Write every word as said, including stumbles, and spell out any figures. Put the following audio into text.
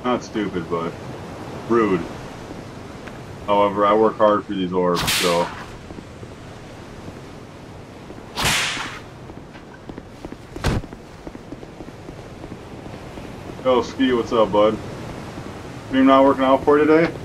Not stupid, but rude. However, I work hard for these orbs, so. Yo, Ski, what's up, bud? Stream not working out for you today?